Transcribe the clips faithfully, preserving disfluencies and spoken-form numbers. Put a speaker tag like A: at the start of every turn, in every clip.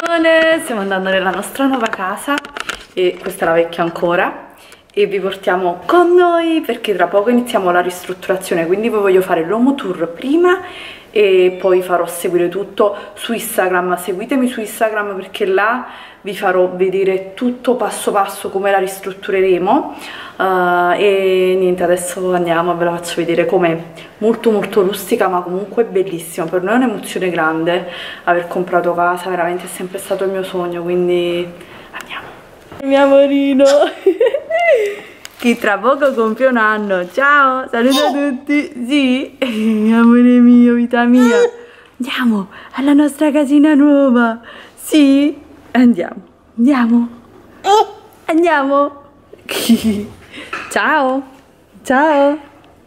A: Stiamo andando nella nostra nuova casa e questa è la vecchia ancora e vi portiamo con noi perché tra poco iniziamo la ristrutturazione, quindi vi voglio fare l'home tour prima e poi farò seguire tutto su Instagram. Seguitemi su Instagram perché là vi farò vedere tutto passo passo come la ristruttureremo. Uh, e niente, adesso andiamo, ve la faccio vedere com'è. Molto molto rustica ma comunque bellissima. Per noi è un'emozione grande aver comprato casa, veramente è sempre stato il mio sogno, quindi andiamo. Mio amorino che tra poco compie un anno. Ciao, saluta tutti. Sì, amore mio, vita mia. Andiamo alla nostra casina nuova. Sì, andiamo, andiamo, andiamo. Ciao, ciao,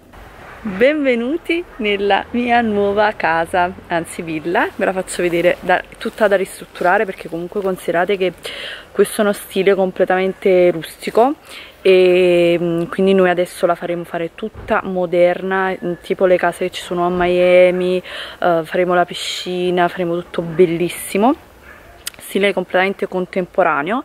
A: benvenuti nella mia nuova casa, anzi villa. Ve la faccio vedere, da, tutta da ristrutturare perché comunque considerate che questo è uno stile completamente rustico e quindi noi adesso la faremo fare tutta moderna, tipo le case che ci sono a Miami. Uh, faremo la piscina, faremo tutto bellissimo, stile completamente contemporaneo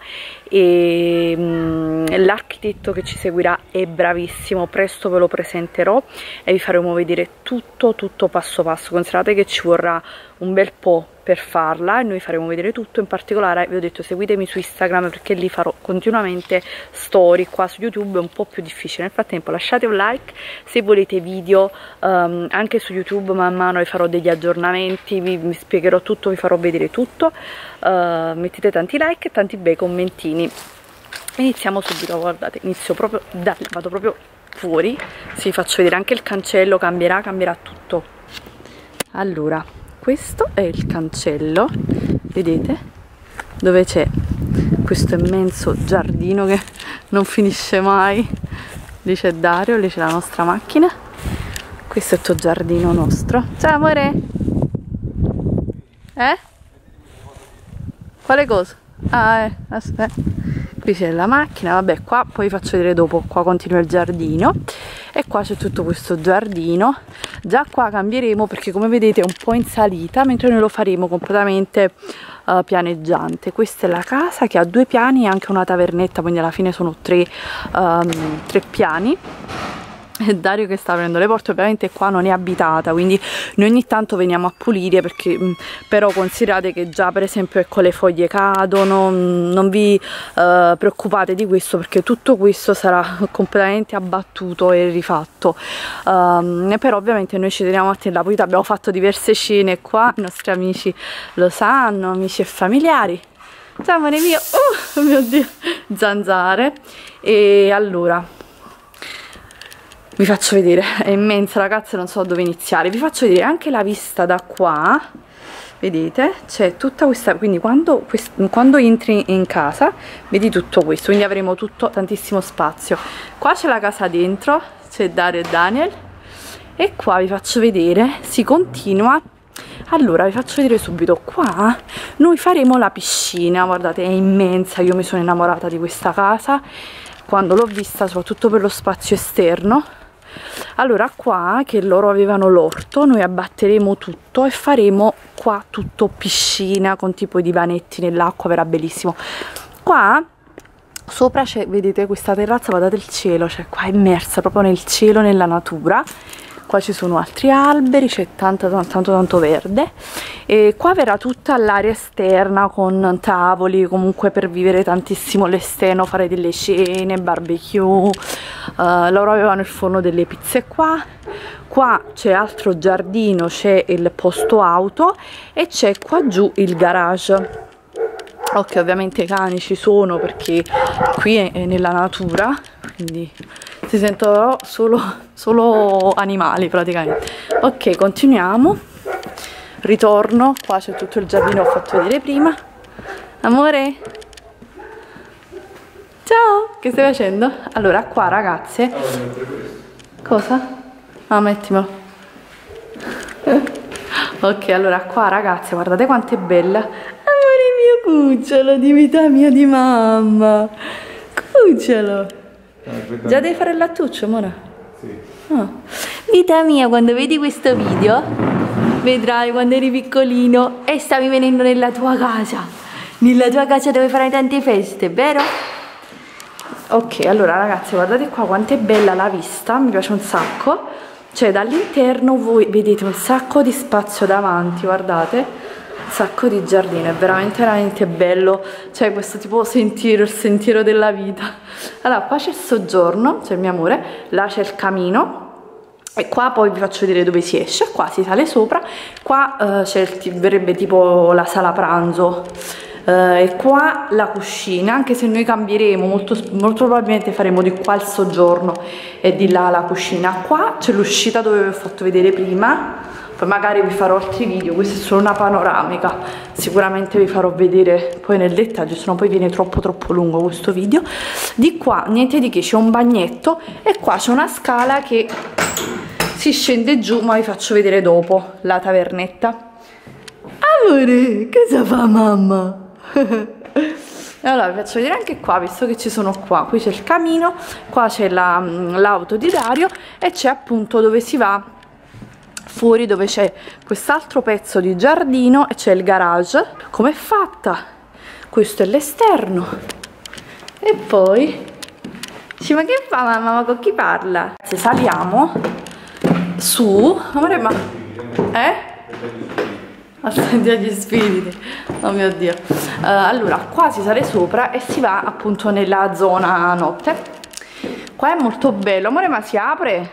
A: e l'architetto che ci seguirà è bravissimo, presto ve lo presenterò e vi faremo vedere tutto tutto passo passo. Considerate che ci vorrà un bel po' per farla e noi faremo vedere tutto. In particolare vi ho detto seguitemi su Instagram perché lì farò continuamente story. Qua su YouTube è un po' più difficile. Nel frattempo lasciate un like se volete video um, anche su YouTube, man mano vi farò degli aggiornamenti, vi, vi spiegherò tutto, vi farò vedere tutto. Uh, mettete tanti like e tanti bei commentini. Iniziamo subito, guardate, inizio proprio da vado proprio fuori, sì, vi faccio vedere anche il cancello, cambierà, cambierà tutto. Allora, questo è il cancello, vedete? Dove c'è questo immenso giardino che non finisce mai. Lì c'è Dario, lì c'è la nostra macchina. Questo è il tuo giardino nostro. Ciao amore! Eh? Quale cosa? Ah, eh, aspetta. Qui c'è la macchina, vabbè, qua poi vi faccio vedere dopo, qua continua il giardino e qua c'è tutto questo giardino. Già qua cambieremo perché come vedete è un po' in salita, mentre noi lo faremo completamente uh, pianeggiante. Questa è la casa che ha due piani e anche una tavernetta, quindi alla fine sono tre, um, tre piani. E Dario che sta aprendo le porte, ovviamente qua non è abitata, quindi noi ogni tanto veniamo a pulire perché però considerate che già per esempio ecco le foglie cadono, non vi uh, preoccupate di questo perché tutto questo sarà completamente abbattuto e rifatto. Um, però ovviamente noi ci teniamo a tenere la pulita, abbiamo fatto diverse cene qua, i nostri amici lo sanno, amici e familiari. Ciao amore mio, oh mio Dio, zanzare. E allora vi faccio vedere, è immensa ragazzi, non so dove iniziare. Vi faccio vedere anche la vista da qua, vedete? C'è tutta questa, quindi quando, quando entri in casa vedi tutto questo, quindi avremo tutto, tantissimo spazio. Qua c'è la casa dentro, c'è Dario e Daniel e qua vi faccio vedere, si continua. Allora vi faccio vedere subito, qua noi faremo la piscina, guardate è immensa, io mi sono innamorata di questa casa quando l'ho vista, soprattutto per lo spazio esterno. Allora qua che loro avevano l'orto, noi abbatteremo tutto e faremo qua tutto piscina con tipo i divanetti nell'acqua, verrà bellissimo. Qua sopra c'è, vedete questa terrazza, guardate il cielo, cioè qua è immersa proprio nel cielo, nella natura. Qua ci sono altri alberi, c'è tanto, tanto tanto tanto verde e qua verrà tutta l'area esterna con tavoli comunque per vivere tantissimo l'esterno, fare delle cene, barbecue. Uh, loro avevano il forno delle pizze qua. Qua c'è altro giardino, c'è il posto auto e c'è qua giù il garage. Ok, ovviamente i cani ci sono perché qui è, è nella natura, quindi si sentono solo, solo animali praticamente. Ok, continuiamo. Ritorno, qua c'è tutto il giardino che ho fatto vedere prima. Amore? Ciao! Che stai facendo? Allora, qua ragazze... Cosa? Ah, mettimelo. Ok, allora qua ragazze, guardate quanto è bella. Amore mio cucciolo, di vita mia di mamma. Cucciolo. Già devi fare il lattuccio, Mona? Sì. Oh. Vita mia, quando vedi questo video vedrai quando eri piccolino e stavi venendo nella tua casa Nella tua casa dove farai tante feste, vero? Ok, allora ragazzi, guardate qua quanto è bella la vista, mi piace un sacco. Cioè dall'interno voi vedete un sacco di spazio davanti, guardate, un sacco di giardino, è veramente veramente bello. Cioè questo tipo sentiero, il sentiero della vita. Allora qua c'è il soggiorno, c'è il mio amore, là c'è il camino. E qua poi vi faccio vedere dove si esce, qua si sale sopra, qua uh, c'è il, verrebbe tipo la sala pranzo, uh, e qua la cucina, anche se noi cambieremo, molto, molto probabilmente faremo di qua il soggiorno e di là la cucina. Qua c'è l'uscita dove vi ho fatto vedere prima, poi magari vi farò altri video, questa è solo una panoramica, sicuramente vi farò vedere poi nel dettaglio, sennò poi viene troppo troppo lungo questo video. Di qua niente di che, c'è un bagnetto e qua c'è una scala che si scende giù, ma vi faccio vedere dopo la tavernetta. Amore, cosa fa mamma? Allora vi faccio vedere anche qua, visto che ci sono qua, qui c'è il camino, qua c'è l'auto di Dario e c'è appunto dove si va fuori, dove c'è quest'altro pezzo di giardino e c'è il garage. Com'è fatta? Questo è l'esterno e poi dici, ma che fa mamma, ma con chi parla? Se saliamo su, amore, ma eh? Attenti agli spiriti, oh mio dio. Uh, allora qua si sale sopra e si va appunto nella zona notte. Qua è molto bello, amore, ma si apre?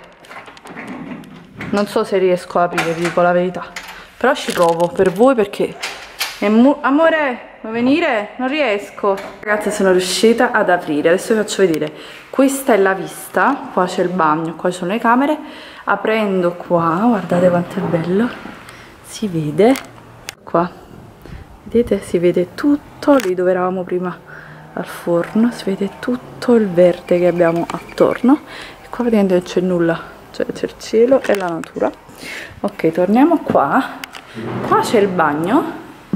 A: Non so se riesco a aprire, vi dico la verità, però ci provo per voi perché è amore, vuoi venire? Non riesco. Ragazzi, sono riuscita ad aprire, adesso vi faccio vedere. Questa è la vista, qua c'è il bagno, qua ci sono le camere. Aprendo qua, guardate quanto è bello, si vede qua, vedete, si vede tutto lì dove eravamo prima al forno, si vede tutto il verde che abbiamo attorno e qua praticamente non c'è nulla, cioè c'è il cielo e la natura. Ok, torniamo qua. Qua c'è il bagno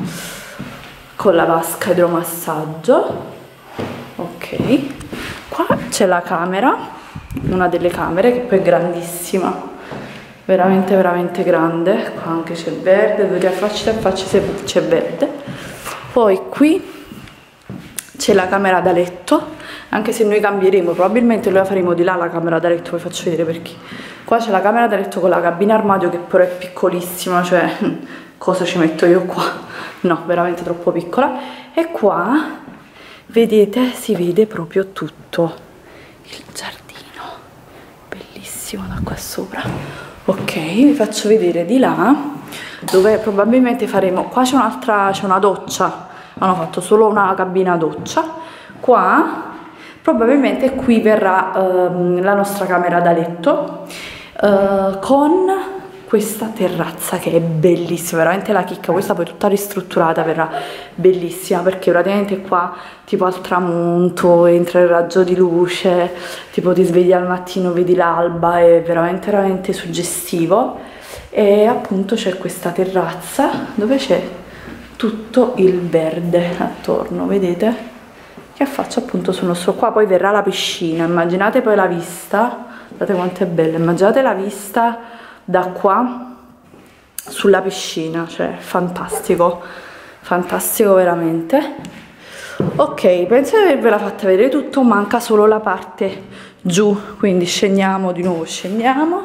A: con la vasca idromassaggio. Ok, qua c'è la camera, una delle camere che poi è grandissima, veramente veramente grande. Qua anche c'è verde, dove ti affacci ti affacci se c'è verde. Poi qui c'è la camera da letto, anche se noi cambieremo, probabilmente noi la faremo di là la camera da letto, vi faccio vedere perché. Qua c'è la camera da letto con la cabina armadio che però è piccolissima, cioè cosa ci metto io qua? No, veramente troppo piccola. E qua vedete, si vede proprio tutto il giardino, bellissimo da qua sopra. Ok, vi faccio vedere di là dove probabilmente faremo, qua c'è un'altra, c'è una doccia, hanno fatto solo una cabina doccia. Qua probabilmente qui verrà uh, la nostra camera da letto uh, con questa terrazza che è bellissima, veramente la chicca. Questa poi tutta ristrutturata verrà bellissima perché praticamente qua tipo al tramonto entra il raggio di luce, tipo ti svegli al mattino, vedi l'alba, è veramente veramente suggestivo. E appunto c'è questa terrazza dove c'è tutto il verde attorno, vedete? Che affaccia appunto sul nostro, qua poi verrà la piscina, immaginate poi la vista, guardate quanto è bella, immaginate la vista da qua sulla piscina, cioè fantastico, fantastico veramente. Ok, penso di avervela fatta vedere tutto, manca solo la parte giù, quindi scendiamo di nuovo, scendiamo,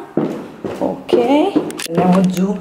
A: ok, andiamo giù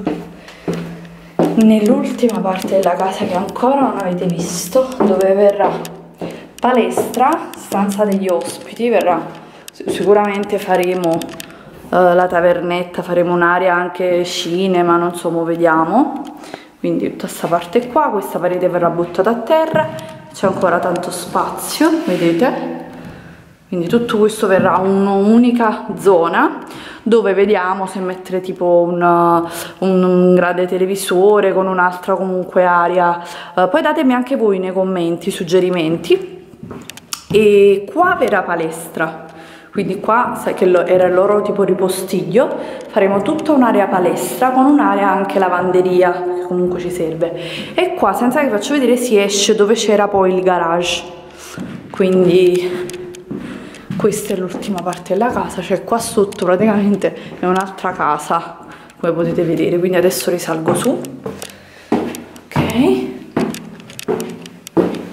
A: nell'ultima parte della casa che ancora non avete visto, dove verrà palestra, stanza degli ospiti, verrà, sicuramente faremo Uh, la tavernetta, faremo un'area anche cinema, non so, mo vediamo. Quindi tutta questa parte qua, questa parete verrà buttata a terra, c'è ancora tanto spazio, vedete? Quindi tutto questo verrà un'unica zona dove vediamo se mettere tipo un, un, un grande televisore con un'altra comunque area. Uh, poi datemi anche voi nei commenti suggerimenti. E qua verrà palestra. Quindi qua, sai che era il loro tipo ripostiglio, faremo tutta un'area palestra con un'area anche lavanderia, che comunque ci serve. E qua, senza che vi faccio vedere, si esce dove c'era poi il garage. Quindi questa è l'ultima parte della casa, cioè qua sotto praticamente è un'altra casa, come potete vedere. Quindi adesso risalgo su. Ok.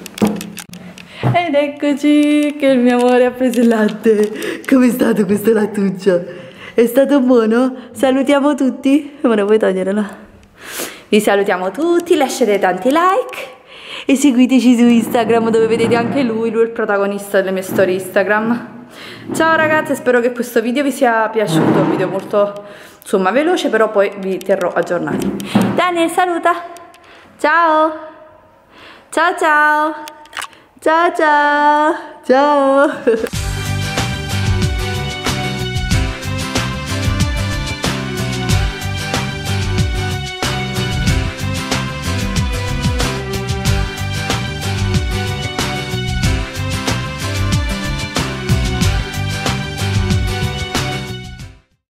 A: Ed eccoci che il mio amore ha preso il latte. Com'è stato questo lattuccio? È stato buono? Salutiamo tutti. Ora vuoi toglierla? Vi salutiamo tutti, lasciate tanti like e seguiteci su Instagram dove vedete anche lui, lui è il protagonista delle mie storie Instagram. Ciao ragazze, spero che questo video vi sia piaciuto, un video molto insomma veloce, però poi vi terrò aggiornati. Daniel, saluta! Ciao! Ciao ciao! Ciao ciao! Ciao!